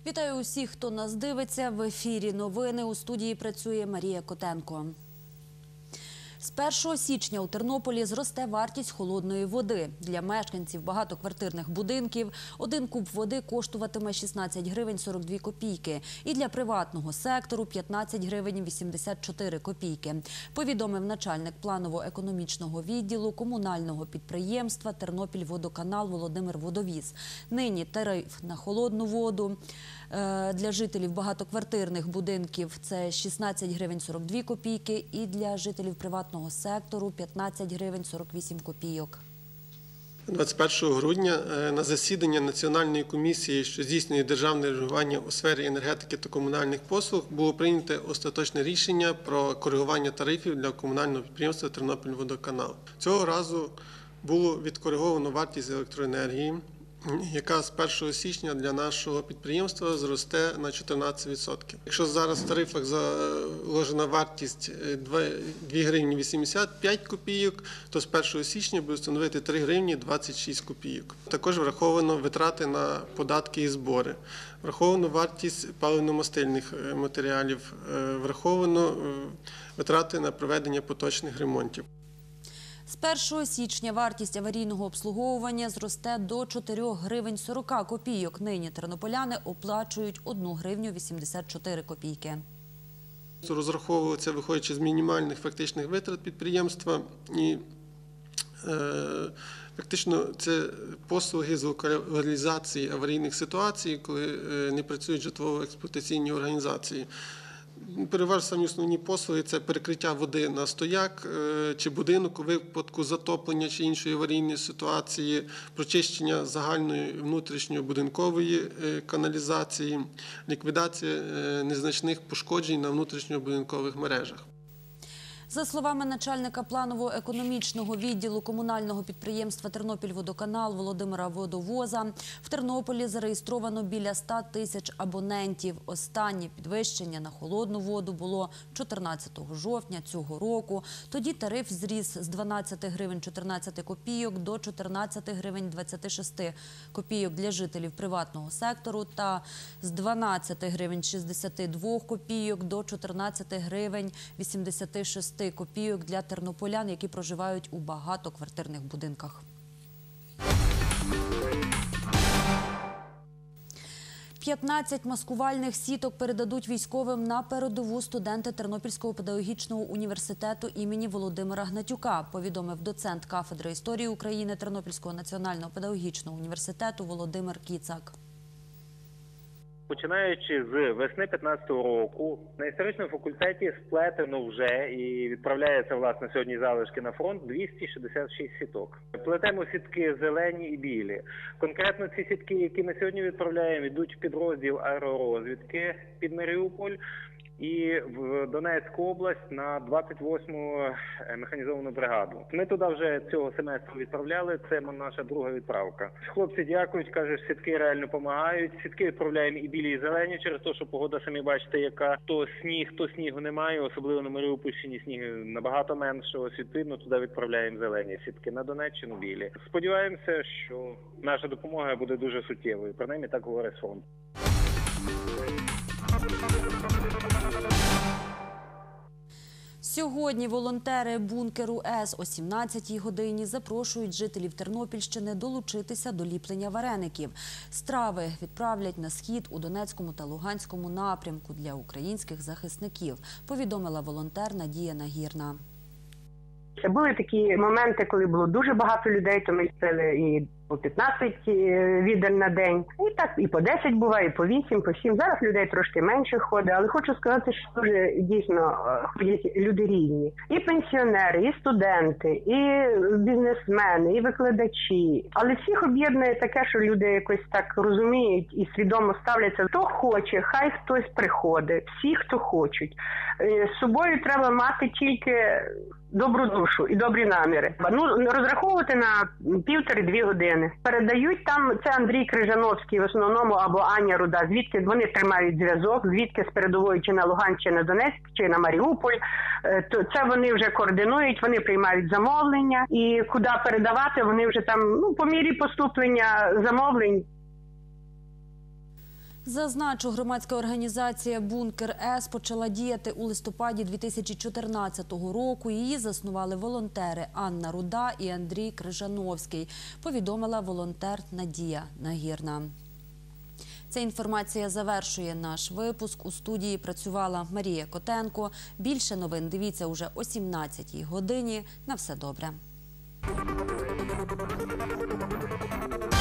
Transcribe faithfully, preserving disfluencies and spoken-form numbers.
Вітаю усіх, хто нас дивиться. В ефірі новини. У студії працює Марія Котенко. З першого січня у Тернополі зросте вартість холодної води. Для мешканців багатоквартирних будинків один куб води коштуватиме шістнадцять гривень сорок дві копійки. І для приватного сектору – п'ятнадцять гривень вісімдесят чотири копійки. Повідомив начальник планово-економічного відділу комунального підприємства «Тернопільводоканал» Володимир Водовіз. Нині тариф на холодну воду для жителів багатоквартирних будинків – це шістнадцять гривень сорок дві копійки і для жителів приватного сектору – п'ятнадцять гривень сорок вісім копійок. двадцять першого грудня на засідання Національної комісії, що здійснює державне регулювання у сфері енергетики та комунальних послуг, було прийнято остаточне рішення про коригування тарифів для комунального підприємства «Тернопільводоканал». Цього разу було відкориговано вартість електроенергії, яка з першого січня для нашого підприємства зросте на чотирнадцять відсотків. Якщо зараз в тарифах заложена вартість дві гривні вісімдесят п'ять копійок, то з першого січня буде становити три гривні двадцять шість копійок. Також враховано витрати на податки і збори, враховано вартість паливно-мастильних матеріалів, враховано витрати на проведення поточних ремонтів. З першого січня вартість аварійного обслуговування зросте до чотирьох гривень сорок копійок. Нині тернополяни оплачують одну гривню вісімдесят чотири копійки. Розраховувалося, виходячи з мінімальних фактичних витрат підприємства. І е, фактично це послуги з локалізації аварійних ситуацій, коли не працюють житлово-експлуатаційні організації. Переважно самі основні послуги – це перекриття води на стояк чи будинок у випадку затоплення чи іншої аварійної ситуації, прочищення загальної внутрішньобудинкової каналізації, ліквідація незначних пошкоджень на внутрішньобудинкових мережах. За словами начальника планово-економічного відділу комунального підприємства «Тернопільводоканал» Володимира Водовоза, в Тернополі зареєстровано біля ста тисяч абонентів. Останнє підвищення на холодну воду було чотирнадцятого жовтня цього року. Тоді тариф зріс з дванадцяти гривень чотирнадцяти копійок до чотирнадцяти гривень двадцяти шести копійок для жителів приватного сектору та з дванадцяти гривень шістдесяти двох копійок до чотирнадцяти гривень вісімдесяти шести копійок для тернополян, які проживають у багатоквартирних будинках. п'ятнадцять маскувальних сіток передадуть військовим на передову студенти Тернопільського педагогічного університету імені Володимира Гнатюка, повідомив доцент кафедри історії України Тернопільського національного педагогічного університету Володимир Кіцак. Починаючи з весни п'ятнадцятого року, на історичному факультеті сплетено вже і відправляється, власне, сьогодні залишки на фронт двісті шістдесят шість сіток. Плетемо сітки зелені і білі. Конкретно ці сітки, які ми сьогодні відправляємо, йдуть в підрозділ аеророзвідки під Маріуполь і в Донецьку область на двадцять восьму механізовану бригаду. Ми туди вже цього семестру відправляли, це наша друга відправка. Хлопці дякують, кажуть, сітки реально допомагають. Сітки відправляємо і білі, і зелені, через те, що погода, самі бачите, яка то сніг, то снігу немає, особливо на Маріупольщині снігу набагато менше, ось відповідно туди відправляємо зелені сітки, на Донеччину білі. Сподіваємося, що наша допомога буде дуже суттєвою, принаймні так говорить фонд. Сьогодні волонтери бункеру С о сімнадцятій годині запрошують жителів Тернопільщини долучитися до ліплення вареників. Страви відправлять на схід у Донецькому та Луганському напрямку для українських захисників, повідомила волонтер Надія Нагірна. Були такі моменти, коли було дуже багато людей, то ми ліпили і по п'ятнадцять відер на день. І так і по десять буває, і по вісім, по сім. Зараз людей трошки менше ходить, але хочу сказати, що дуже дійсно ходять люди різні. І пенсіонери, і студенти, і бізнесмени, і викладачі. Але всіх об'єднує таке, що люди якось так розуміють і свідомо ставляться. Хто хоче, хай хтось приходить. Всі, хто хочуть. З собою треба мати тільки добру душу і добрі наміри. Ну, розраховувати на півтори-дві години. Передають там, це Андрій Крижановський в основному, або Аня Руда, звідки вони тримають зв'язок, звідки з передової чи на Луганськ, чи на Донецьк, чи на Маріуполь. То це вони вже координують, вони приймають замовлення. І куди передавати, вони вже там, ну, по мірі поступлення замовлень. Зазначу, громадська організація «Бункер С» почала діяти у листопаді дві тисячі чотирнадцятого року. Її заснували волонтери Анна Руда і Андрій Крижановський, повідомила волонтер Надія Нагірна. Ця інформація завершує наш випуск. У студії працювала Марія Котенко. Більше новин дивіться уже о сімнадцятій годині. На все добре.